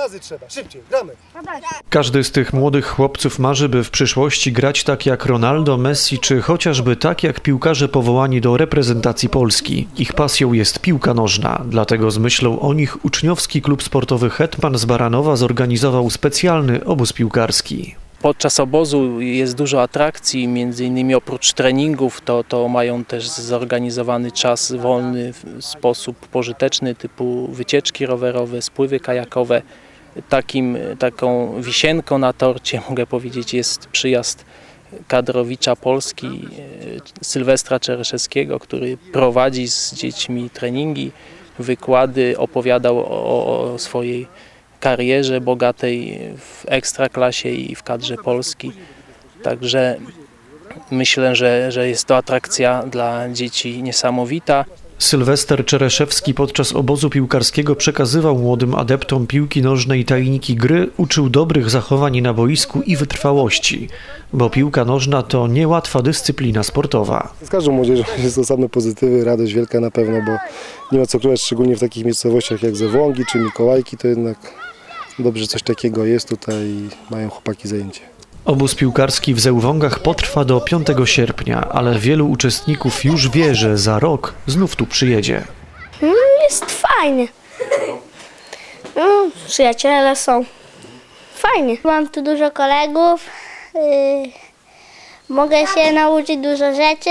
razy trzeba, szybciej, gramy. Każdy z tych młodych chłopców marzy, by w przyszłości grać tak jak Ronaldo, Messi, czy chociażby tak jak piłkarze powołani do reprezentacji Polski. Ich pasją jest piłka nożna, dlatego z myślą o nich uczniowski klub sportowy Hetman z Baranowa zorganizował specjalny obóz piłkarski. Podczas obozu jest dużo atrakcji, między innymi oprócz treningów to mają też zorganizowany czas wolny w sposób pożyteczny, typu wycieczki rowerowe, spływy kajakowe. Taką wisienką na torcie, mogę powiedzieć, jest przyjazd kadrowicza Polski Sylwestra Czereszewskiego, który prowadzi z dziećmi treningi, wykłady, opowiadał o swojej karierze bogatej w ekstraklasie i w kadrze Polski. Także myślę, że jest to atrakcja dla dzieci niesamowita. Sylwester Czereszewski podczas obozu piłkarskiego przekazywał młodym adeptom piłki nożnej tajniki gry, uczył dobrych zachowań na boisku i wytrwałości, bo piłka nożna to niełatwa dyscyplina sportowa. Z każdą młodzieżą jest to same pozytywy, radość wielka na pewno, bo nie ma co ukrywać, szczególnie w takich miejscowościach jak Zewłągi czy Mikołajki, to jednak dobrze coś takiego jest tutaj i mają chłopaki zajęcie. Obóz piłkarski w Zełwągach potrwa do 5 sierpnia, ale wielu uczestników już wie, że za rok znów tu przyjedzie. Jest fajnie. Przyjaciele są. Fajnie. Mam tu dużo kolegów. Mogę się nauczyć dużo rzeczy.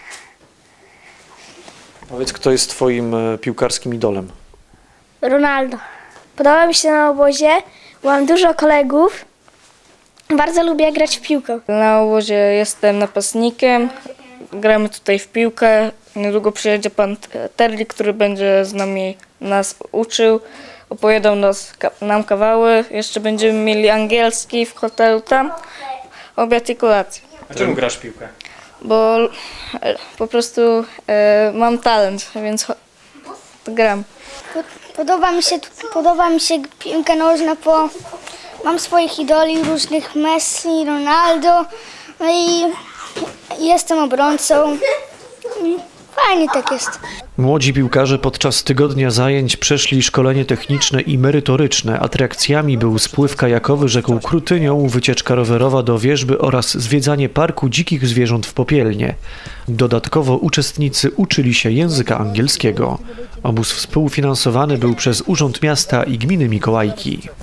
Powiedz, kto jest twoim piłkarskim idolem? Ronaldo. Podoba mi się na obozie. Mam dużo kolegów. Bardzo lubię grać w piłkę. Na obozie jestem napastnikiem, gramy tutaj w piłkę. Niedługo przyjedzie pan Terli, który będzie nas uczył, opowiadał nam kawały. Jeszcze będziemy mieli angielski w hotelu tam, obiad i kolację. A czemu grasz w piłkę? Bo po prostu mam talent, więc gram. Podoba mi się piłka nożna, bo mam swoich idoli różnych, Messi, Ronaldo, no i jestem obrońcą. Fajnie tak jest. Młodzi piłkarze podczas tygodnia zajęć przeszli szkolenie techniczne i merytoryczne. Atrakcjami był spływ kajakowy rzeką Krutynią, wycieczka rowerowa do Wierzby oraz zwiedzanie parku dzikich zwierząt w Popielnie. Dodatkowo uczestnicy uczyli się języka angielskiego. Obóz współfinansowany był przez Urząd Miasta i Gminy Mikołajki.